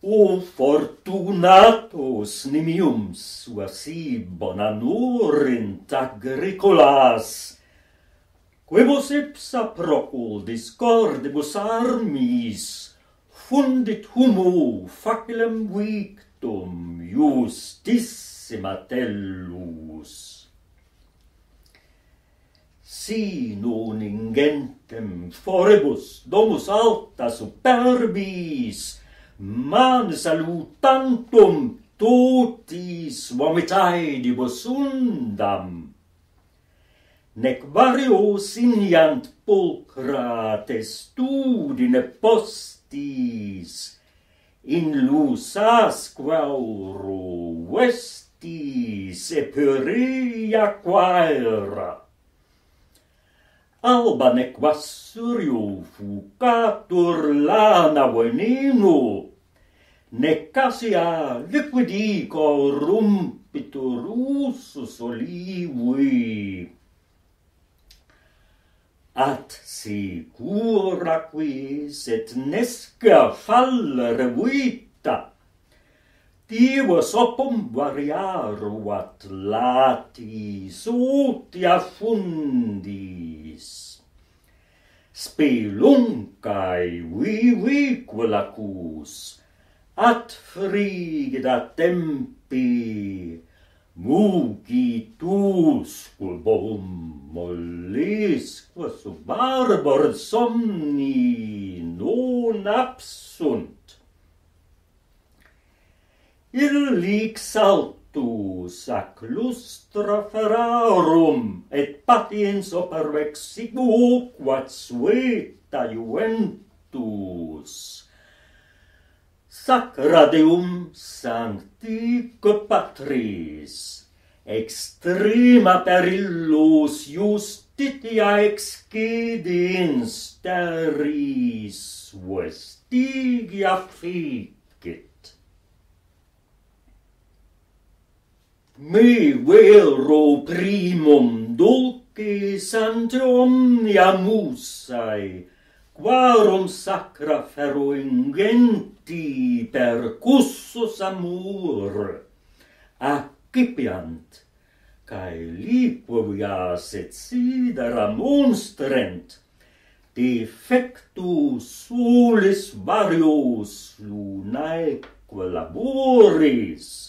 O fortunatos nimium suasi bonanurint agricolas, quibus ipsa procul discordibus armis fundit humo facilem victum justissima tellus. Si non ingentem foribus domus alta superbis man salutantum totis vomitaedibus undam, nec varios iniant pulcra testudine postis, in lusas quauro vestis eperia quaera. Alba nec vassurio fucatur lana venino, nec cassia liquidico rumpitur usus olivui. At sicura quis et nescia fallere vita, divus opum variaruat latis utia fundis. Speluncae viviculakus, at frigida tempi, mugituscul bom mollisque sub barbor somni non absunt. Illic saltus ac lustra ferarum et patiens opervexigu quat sueta juventus. Sacra Deum sanctique Patris, extrema perillus justitia excedens terris vestigia ficit. Me vero primum dulcis ante omnia musae, quarum sacra ferro ingenti percussus amor, accipiant, cae liquavias et sidera monstrent, defectus solis varios lunaeque laboris,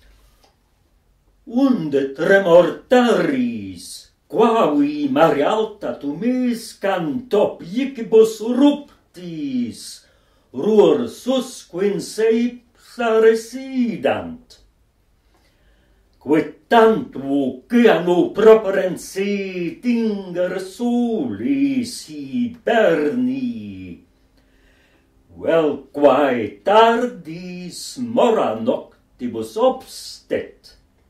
unde tremor terris, quavi mare alta tumescant top iecibus ruptis, rursus quinse ipsa residant. Quid tantu ceano properense tinger solis hiberni, vel quae tardis mora noctibus obstet.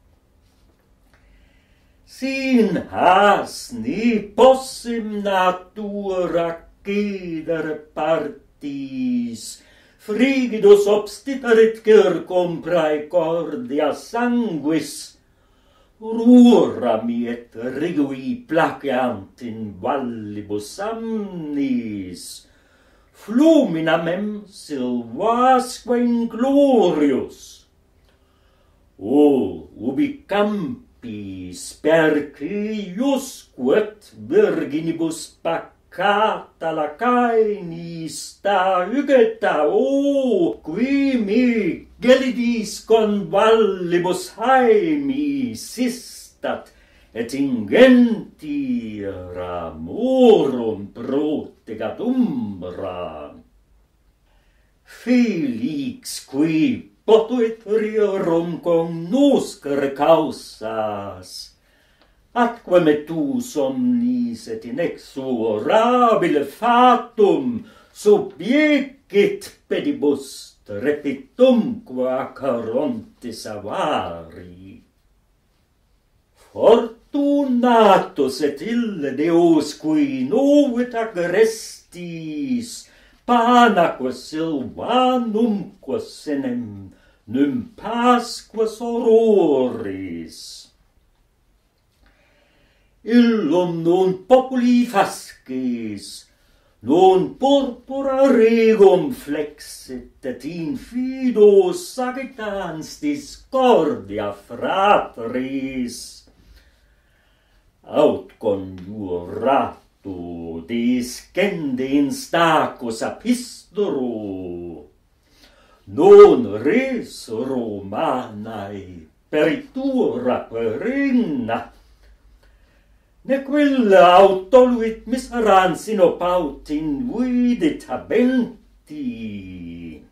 Sin hasni possim natura cedere partis, frigidus obstiterit circum praecordia sanguis, rurami et rigui placeant in vallibus amnis, flumina mem silvasque inglorius. O ubi campis percius quet virginibus paccata lacainis sta hugeta, o qui mi gelidis convallibus haemi sistat, et ingenti ramorum protegat umbra. Felix qui potuit riorum cognoscere causas, atque metus omnis et inexorabile fatum subiecit pedibus trepitumque acarontis avari. Fortunatus et ille Deus qui novit agrestis, panaque silvanumque senem numpasque sororis. Illum non populi fasces, non purpura regum flexit et in fido sagittans discordia fratris. Aut conjurato discende in stacus apistoro, non res Romanae peritura perigna, nequilla autoluit miserans in opaut in vidit habenti.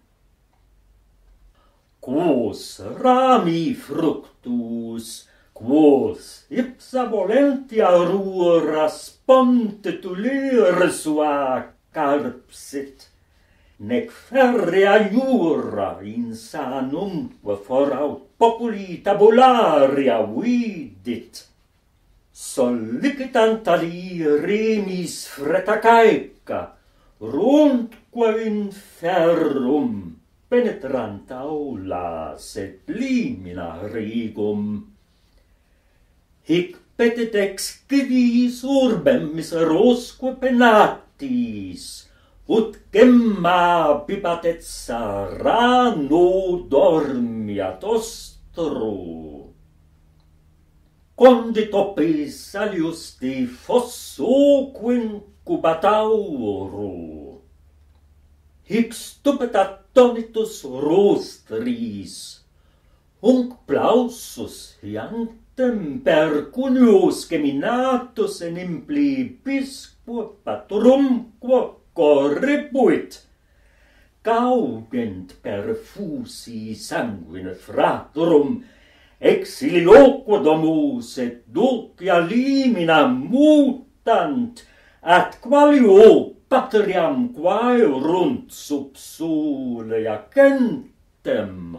Quos rami fructus, quos ipsa volentia rura sponte tulere sua carpsit, nec ferrea iura insanumque foraut populi tabularia vidit. Solicitant ali remis fretacaeca, runtque in ferrum penetrant aulas et limina regum. Hic petit excivis urbem miserosque penatis, ut gemma bibat et sarano dormiat ostro. Condit opes alius de fosso quincubatauro. Hic stupet attonitus rostris, hunc plausus hiantem percunius geminatus en implibisque patrumque corribuit, gaudent perfusi sanguine fratrum, exililoquo domus et dulcia limina mutant, at qualio patriam quaerunt subsulea centem.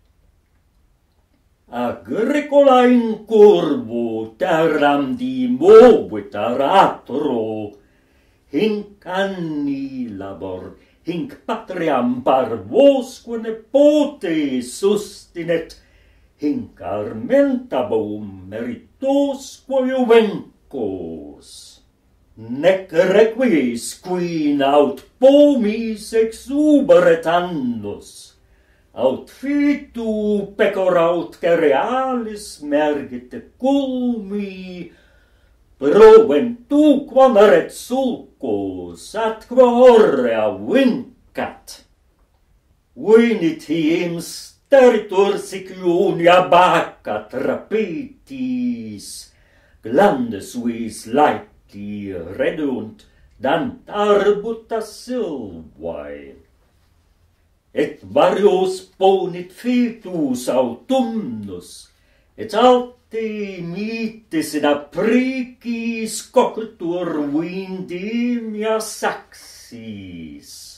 Agricola in curvo terram dimovit aratro, hinc anni labor, hinc patriam parvosque nepote sustinet, hinc armentabum meritosque juvencos. Nec requies quin aut pomis exuberet annus, aut fitu pecoraut cerealis mergite culmi, proventu quameret sulcos atque horrea vincat. Venit hiem steritur sic iunia bacca trapetis, glandes vis laeti redunt dant arbuta silvae. Et varios ponit fetus autumnus, et alte mites in apricis cocultur vindimia saxis.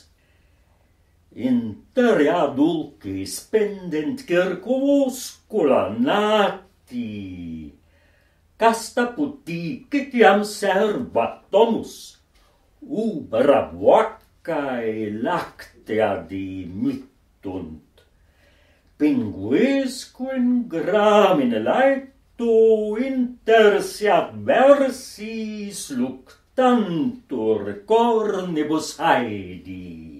Interea dulcis pendent circumscula nati, casta puticiam servat domus, ubera vacae lactea dimittunt, pinguisque in gramine laeto intersiat versis luctantur cornibus haedi.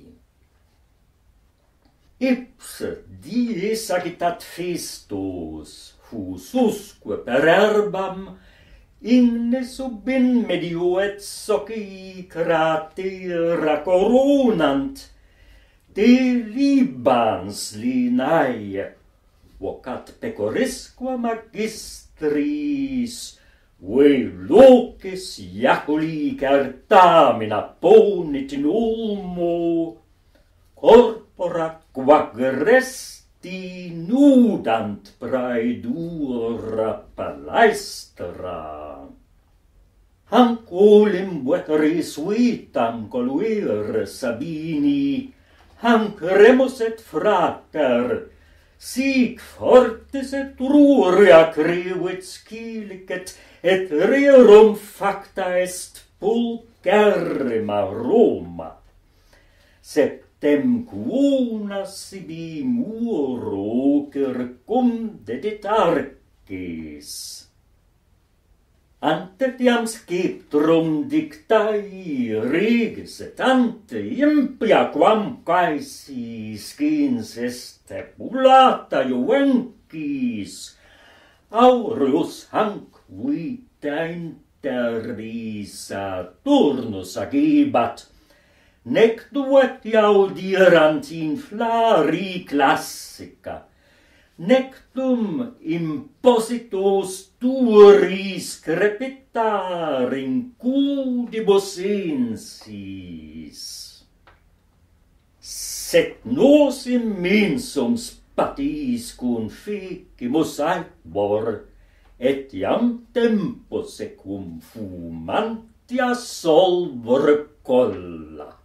Ipse dies agitat festus, fususque per herbam, inne sub in medio et soci cratera corunant, de libans linae, vocat pecorisqua magistris, ve locis iaculi certamina ponit in ulmo, corpora quag resti nudant praedura palaestra. Hanc olim veteris vitam coluire Sabini, hanc remus et frater, sic fortis et ruria crivit scilicet, et rerum facta est pulcherrima Roma. Septem quuna sibi muro circum dedit arcis. ante tiam sceptrum dictae reges et ante impia quam caesi skins estepulata juvencis aureus hanc vita interis Saturnus agebat, nec duet audirant inflari classica, nec dum impositos turis crepitar in cudibus ensis. Sed nos immensum spatis confecimus aequor, et iam tempus secum fumantia solvere colla.